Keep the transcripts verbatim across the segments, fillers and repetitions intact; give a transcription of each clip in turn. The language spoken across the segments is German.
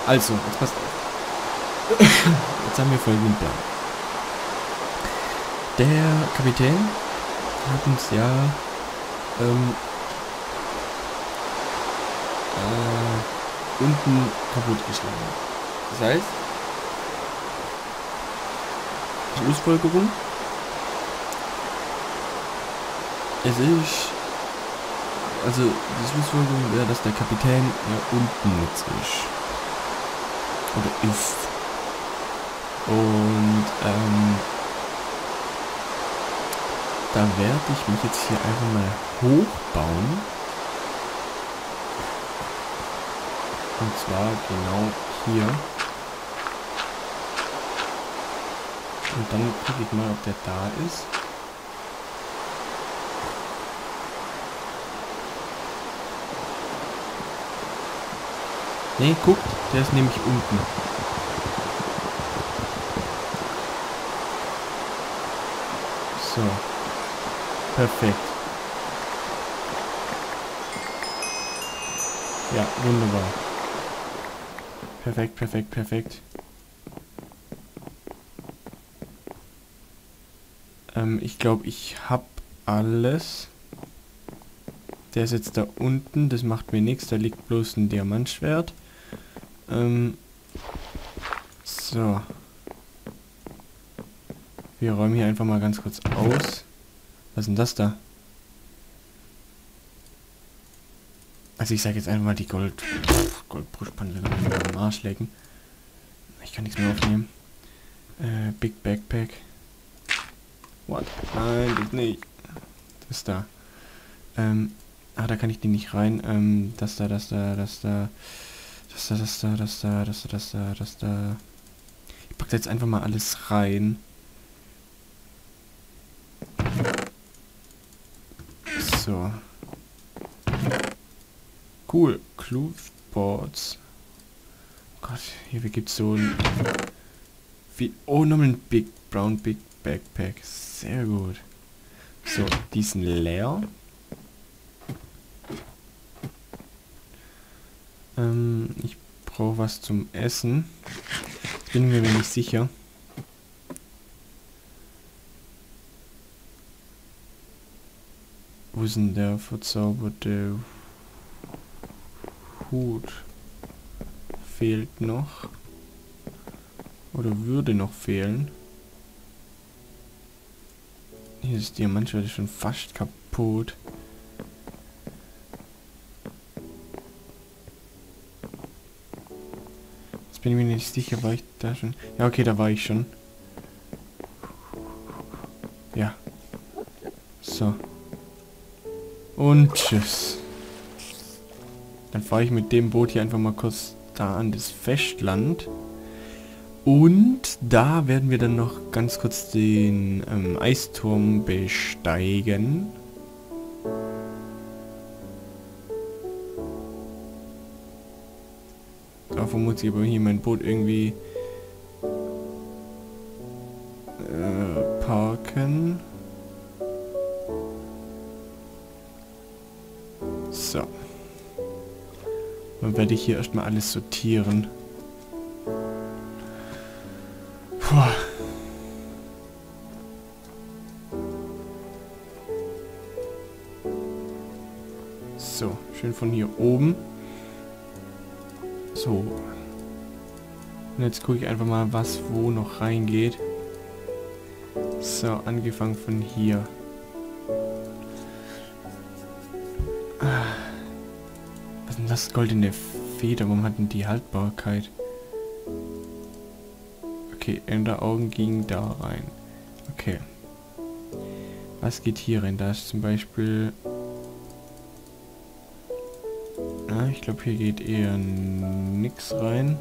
Also, jetzt passt auf. Jetzt haben wir folgenden Plan. Der Kapitän hat uns ja ähm, äh, unten kaputtgeschlagen. Das heißt, Schlussfolgerung, es ist, also die Schlussfolgerung wäre, dass der Kapitän ja unten jetzt ist. Oder ist. Und ähm, da werde ich mich jetzt hier einfach mal hochbauen. Und zwar genau hier. Und dann gucke ich mal, ob der da ist. Ne, guckt, der ist nämlich unten. So. Perfekt. Ja, wunderbar. Perfekt, perfekt, perfekt. Ähm, ich glaube, ich habe alles. Der ist jetzt da unten, das macht mir nichts, da liegt bloß ein Diamantschwert. Ähm, so. Wir räumen hier einfach mal ganz kurz aus. Was ist denn das da? Also ich sage jetzt einfach mal die Gold... Goldbrustpanzer am Arsch lecken. Ich kann nichts mehr aufnehmen. Äh, Big Backpack. What? Nein, das nicht. Das ist da. Ähm, ah, da kann ich die nicht rein. Ähm, das da, das da, das da. Das da, das da, das da, das da, das da, das da. Ich pack da jetzt einfach mal alles rein. So. Cool. Clotheboards. Oh Gott, hier gibt's so ein... Wie... Oh, nochmal ein Big Brown Big Backpack. Sehr gut. So, die sind leer. Ähm, ich brauche was zum Essen. Jetzt bin ich mir nicht sicher. Wo ist denn der verzauberte Hut? Fehlt noch. Oder würde noch fehlen. Hier ist Diamantschwert schon fast kaputt. Jetzt bin ich mir nicht sicher, war ich da schon? Ja, okay, da war ich schon. Ja. So. Und tschüss. Dann fahre ich mit dem Boot hier einfach mal kurz da an das Festland. Und da werden wir dann noch ganz kurz den ähm, Eisturm besteigen. Davor muss ich aber hier mein Boot irgendwie äh, parken. So. Dann werde ich hier erstmal alles sortieren. Puh. So, schön von hier oben. So. Und jetzt gucke ich einfach mal, was wo noch reingeht. So, angefangen von hier. Was ist denn das? Goldene Feder. Warum hat denn die Haltbarkeit? Okay, Enderaugen ging da rein. Okay. Was geht hier rein? Da ist zum Beispiel... Ah, ich glaube, hier geht eher nix rein.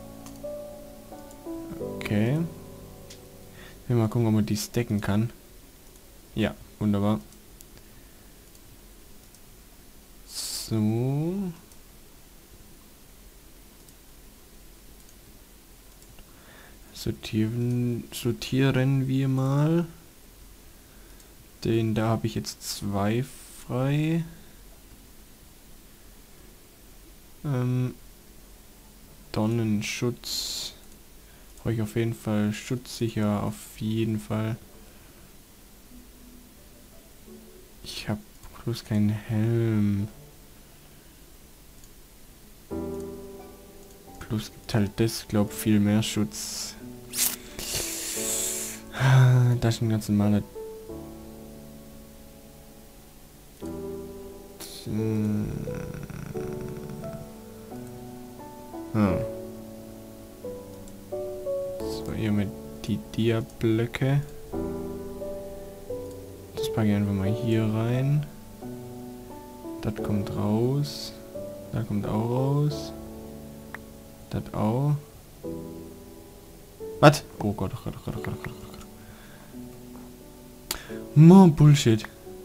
Okay. Ich will mal gucken, ob man die stacken kann. Ja, wunderbar. So. Sortieren, sortieren wir mal. Den da habe ich jetzt zwei frei. Ähm. Dornenschutz. Brauche ich auf jeden Fall schutzsicher, auf jeden Fall. Ich habe bloß keinen Helm. Plus gibt halt das, glaub viel mehr Schutz. Das ist ein ganz normaler. Hm. So, hier mit die Dia-Blöcke. Das packe ich einfach mal hier rein. Das kommt raus. Das kommt auch raus. Das auch. Was? Oh Gott, oh Gott, oh Gott, oh Gott, oh Gott, oh Gott. More Bullshit.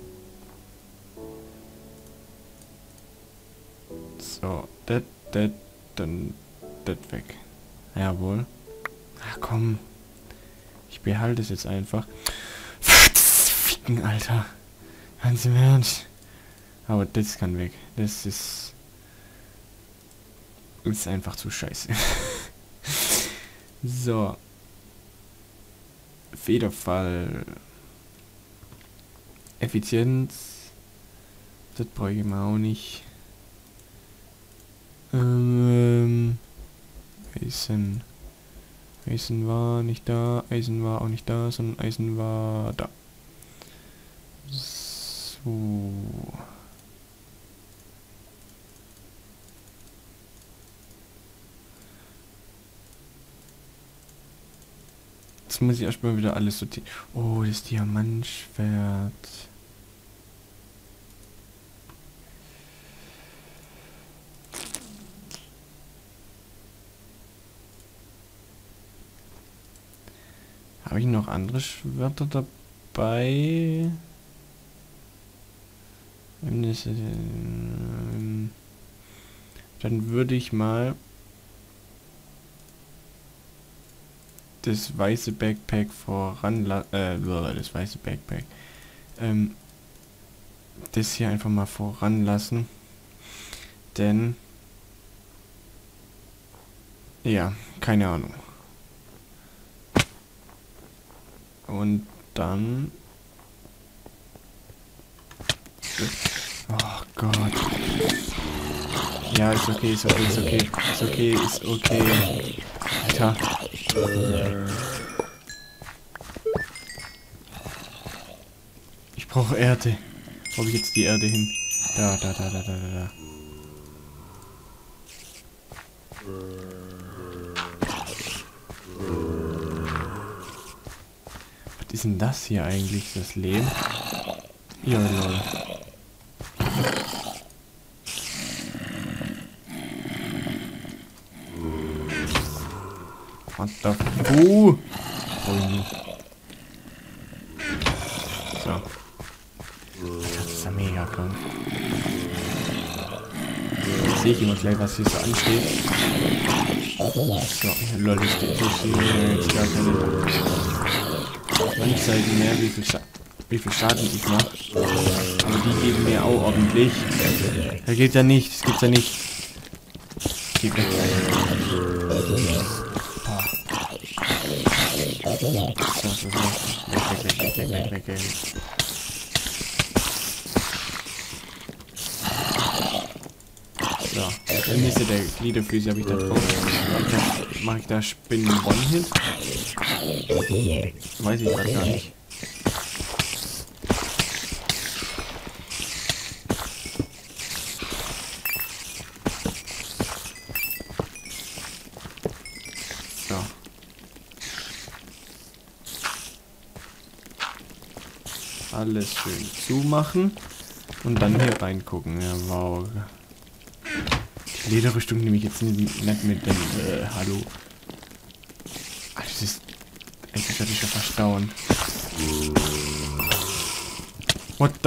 So, das, das, dann, das weg. Jawohl. Ach komm. Ich behalte es jetzt einfach. Ficken, Alter. Ganz im Ernst. Aber das kann weg. Das ist... Ist einfach zu scheiße. So. Federfall. Effizienz. Das brauche ich immer auch nicht. Ähm, Eisen. Eisen war nicht da. Eisen war auch nicht da, sondern Eisen war da. So. Jetzt muss ich erstmal wieder alles sortieren. Oh, das Diamantschwert. Habe ich noch andere Schwerter dabei? Dann würde ich mal das weiße Backpack voran, äh, das weiße Backpack, ähm, das hier einfach mal voranlassen, denn, ja, keine Ahnung. Und dann, oh Gott, ja, ist okay, ist okay, ist okay, ist okay, ist okay, Alter. Ich brauche Erde. Wo habe ich jetzt die Erde hin? Da, da, da, da, da, da, da. Was ist denn das hier eigentlich? Das Lehm? Ja, lol. What the f... Uh! So. Das ist ja mega krank. Jetzt sehe ich immer gleich, was hier so ansteht. So, lol, das steht jetzt gar keine Anzeigen mehr, wie viel, Scha wie viel Schaden ich mache. Aber die geben mir auch ordentlich. Da geht ja nicht, das gibt's ja nicht. Geht weg. So, so, so. Weg, weg, weg, weg, weg, weg, weg. So, dann müsste der Gliederfüße habe ich da drauf. Mache ich da Spinnen One-Hit? Weiß ich grad gar nicht. So. Alles schön zumachen und dann hier reingucken. Ja, wow. Die Lederrüstung nehme ich jetzt nicht, nicht mit dem äh, Hallo. Alter, das ist... Eigentlich hatte ich ja verstauen. What the...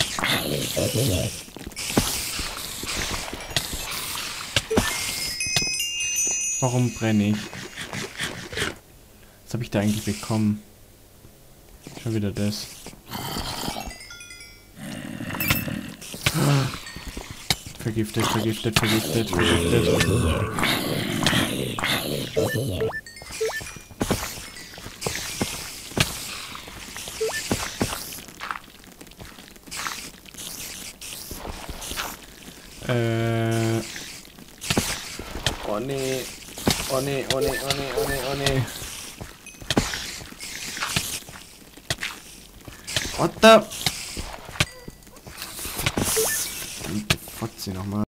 Warum brenne ich? Was habe ich da eigentlich bekommen? Schon wieder das. Vergiftet, vergiftet, vergiftet, vergiftet. Äh. Oh nee. Oh nee, oh nee, oh nee, oh nee, oh nee. What the? Verdammte Fotze nochmal.